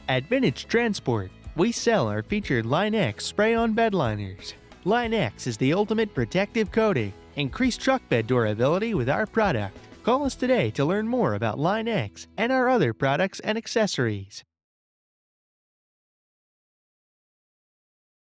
At Vintage Transport, we sell our featured Line X spray-on bedliners. Line X is the ultimate protective coating. Increase truck bed durability with our product. Call us today to learn more about Line X and our other products and accessories.